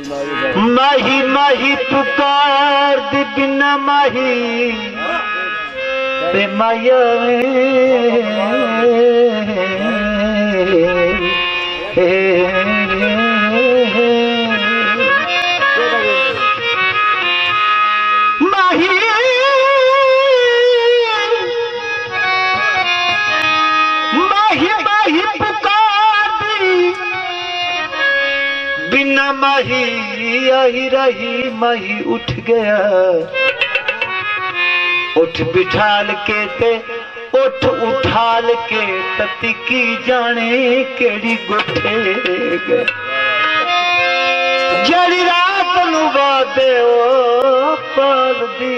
माही माही पुकार दी बिना माही ते माया माही माही माही पुकार दी बिना माही आई रही माही उठ गया उठ बिठाल के ते उठ उठाल के तती की जाने केड़ी गुठे गए जड़ी रात नु बादे ओ पाल दी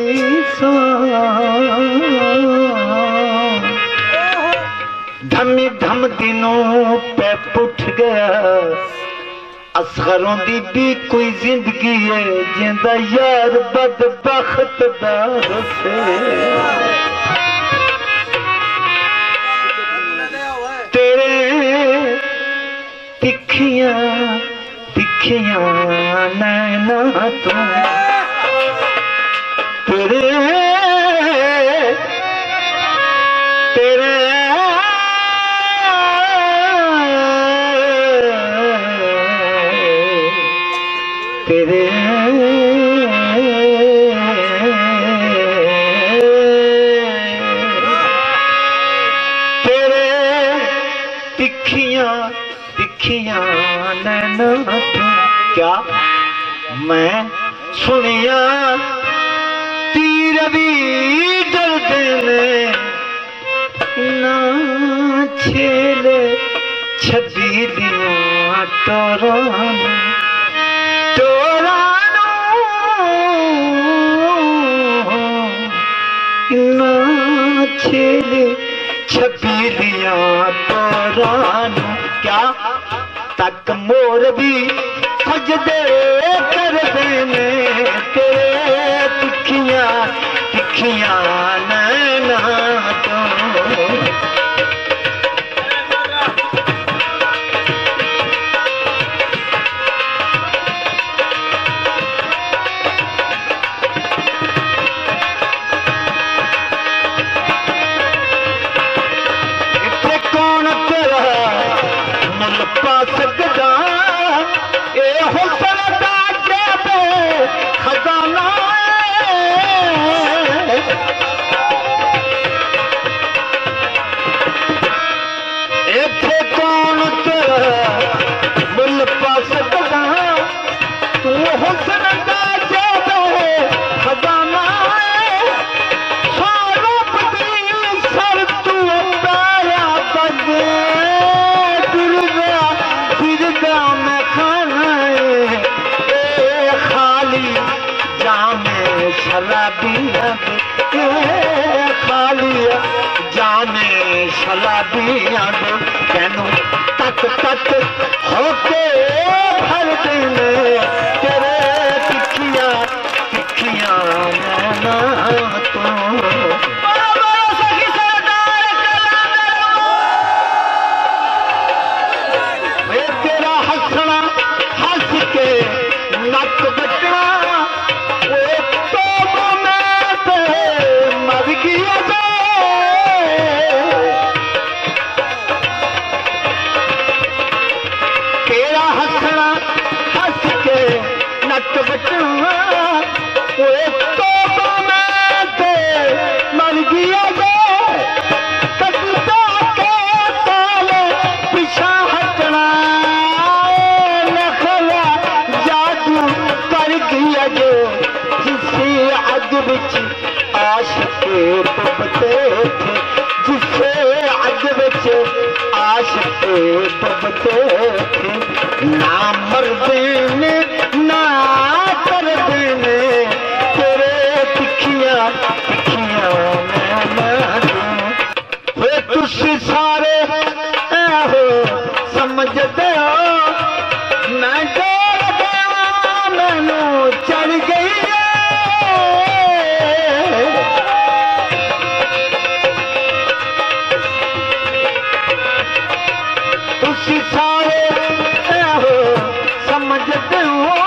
धमी धम दिनों पे पुठ गया असगरों दी भी कोई जिंदगी है जिंदा यार बदबख्त दा से तेरे तिखियां तिखियां नैना तू तेरे तेरे तेरे तेरे तिखियां तिखियां नैना तू क्या मैं सुनिया तीर भी डरदे ने ना छेले छब्बी दियां टोरां छेले छबीलियां तोरानू क्या तक मोर भी सजदे कर देने तेरे तिखियां तिखियां नैना तो खालिया जाने शलाबियां दो कैनू तक तक होके भर देने तेरे तिखियां तिखियां नैना तो तेरा हंसना हंस के नक बचना तेरा हंसना हंस के नक बचना तो मर गया कविता के ताले पिछा हटना नखला जादू कर गया जो जिसे अग बिच आशिक डुबते थे जिसे अग बिच आशिक डुबते थे ना मर देने ना कर देने तेरे तिखियां तिखियां वे तुसी सारे हो समझते हो मैं डर गया मैनू चढ़ गई तुसी सारे हो समझते हो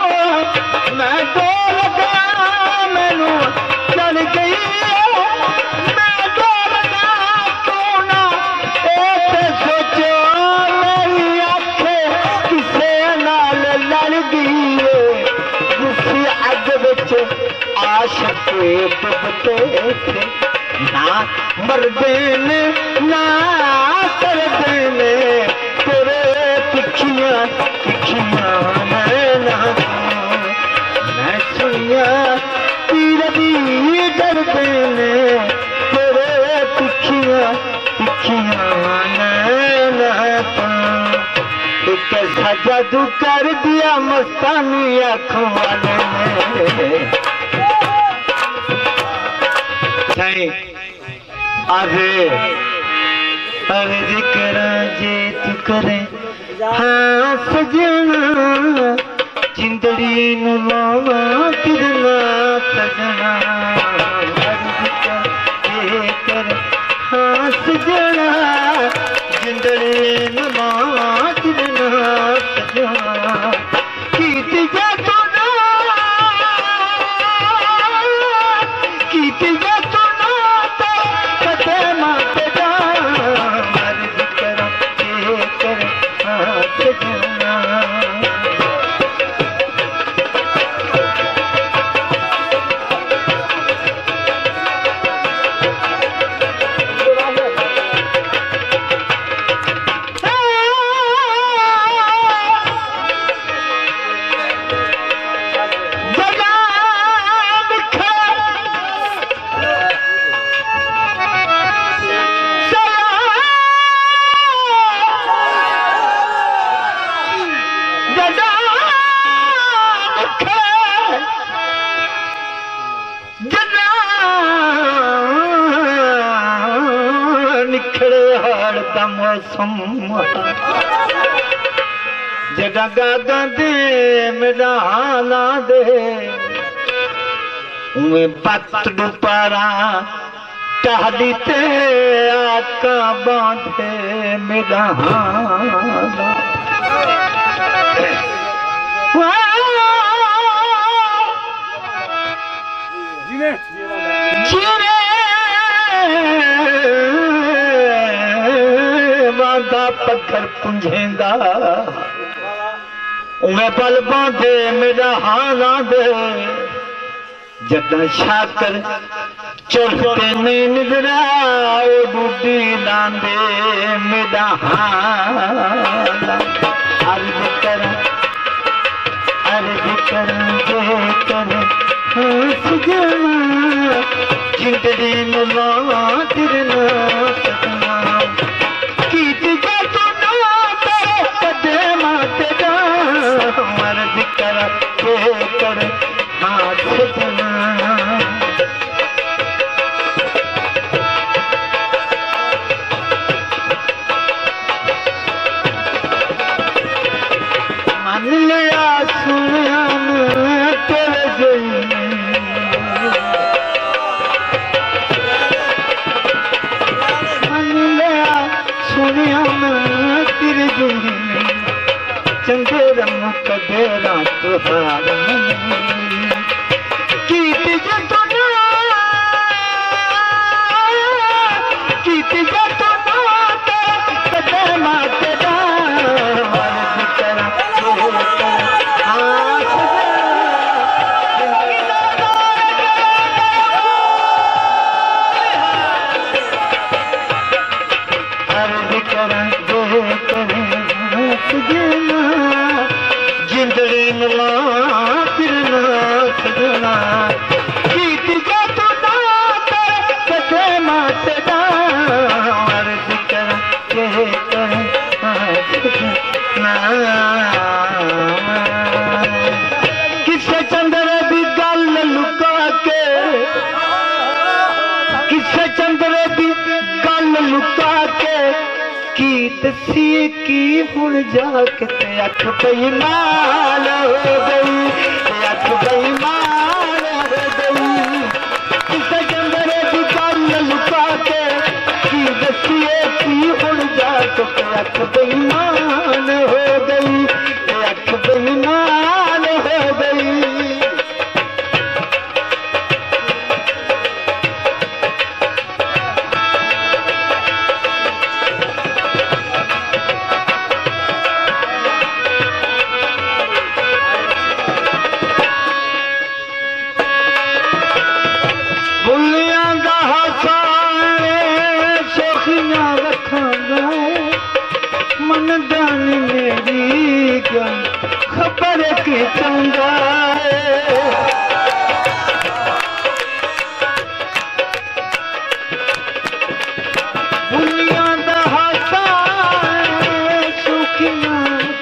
ना मरदे ने ना करदे ने तेरे तिखियां तिखियां मैं सुनिया तीर दी डरदे ने तेरे तिखियां तिखियां एक ऐसा जादू कर दिया मस्तानी आँखों वाले ने। अरे अरे जिक्र जे तू करे हाँ सजना जिंदड़ी नू लावा किरना सजना जे कर हाँ सजना जिंदड़ी नू लावा किरना सजना कीत जा जड़ा गागा दे मेरा हाला दे उन्हें पत डुपारा टहली ते आका बांधे मेरा हाला पत्थर पुंझेंदा उन्हें पल बांधे मेरा हाला दे जदा शाकर चढ़ते नहीं निगरा बूढ़ी लांदे मेरा हाला अर्ज कर जे कर सजना जिंदड़ी नू लावा तिरना सजना मर्द कर हाथ सजना मन लिया सुनिया तेरे दिल मन लिया सुनिया तेरे दिल चंगे रंग कदेरा तुहार कीत जिंदड़ी मिला फिरना सजना कीत जा तू ना कदे माते दा अर्ज कर सजना किसे चंद्र दी गल लुका के किसे चंद्र दी गल लुका के की दसी की हुण जाके ते अख बेईमान हो गई अख बेईमान हो गई किसे चंद्रे की गल लुका के की दसी की हुण जाके ते अख बेईमान हो गई अख बेईमान हो गई खबर की चंगा बुनिया दा हासा सुखिया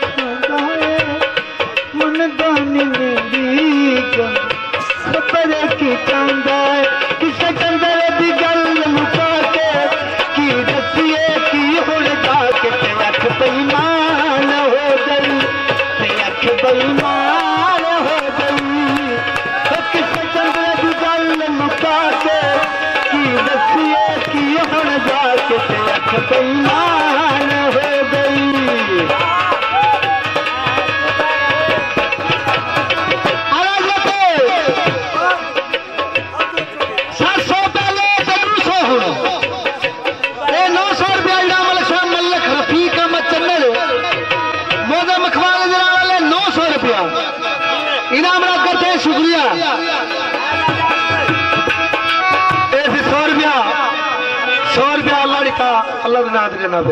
मन दानी मेरी खबर की चंगा किसे चंदर दी गल मुका के की दसिए की हुण जाके ते अख बेईमान हो गई ते अख बेईमान हो गई किसे चंदर दी गल मुका के की दसिए की हुण जाके ते अख बेईमान हो गई इनाम रख करते हैं शुक्रिया 100 रुपया अल्लाह लिखा अल्लाह नाथ जनाब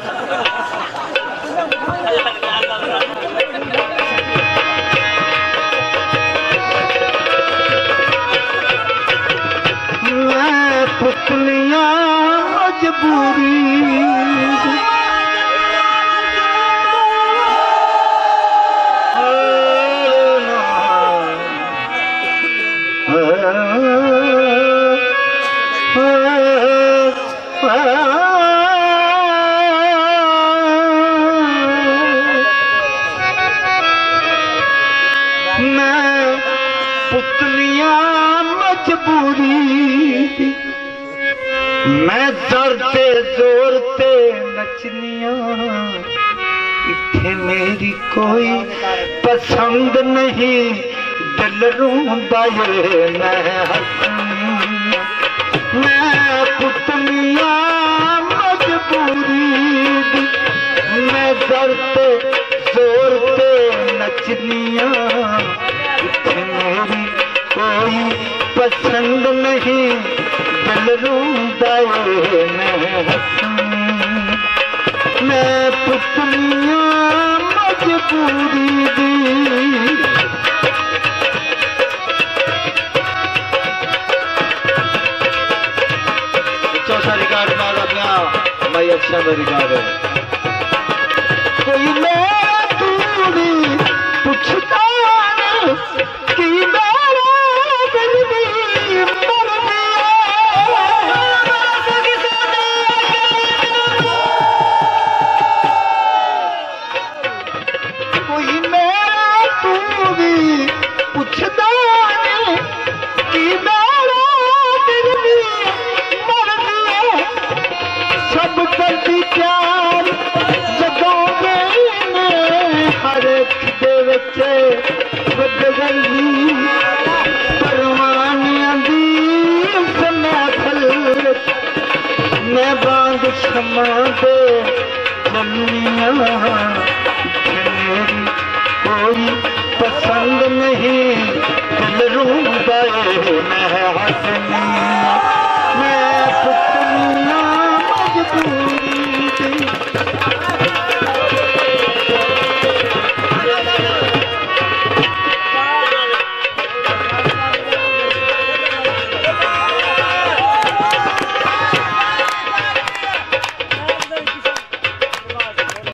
मैं पुतलियां मजबूरी मैं पुतलियां मजबूरी मैं दर्दे जोर ते नचनिया इत्थे मेरी कोई पसंद नहीं दिल रूंदा ये मैं हंसनी मैं पुतलियां मजबूरी मैं दर्दे जोर ते नचनिया इत्थे मेरी कोई पसंद नहीं दिल रूंदा ये मैं हंसनी मैं पुतलियां मजबूरी दी चौथा रिकॉर्ड मारा गया मैं अच्छा रिकॉर्ड है कोई मेरा दूरी पूछता कि मेरा दिल भी मर कोई मेरा दूरी पूछता कि मेरा दिल भी मर सब करती प्यार जगावे हर एक दे विच बदगली परवानियां दी महफल मैं बांग क्षमा दे जन्नियां मेरी कोई पसंद नहीं दिल रूंदा मैं हंसनी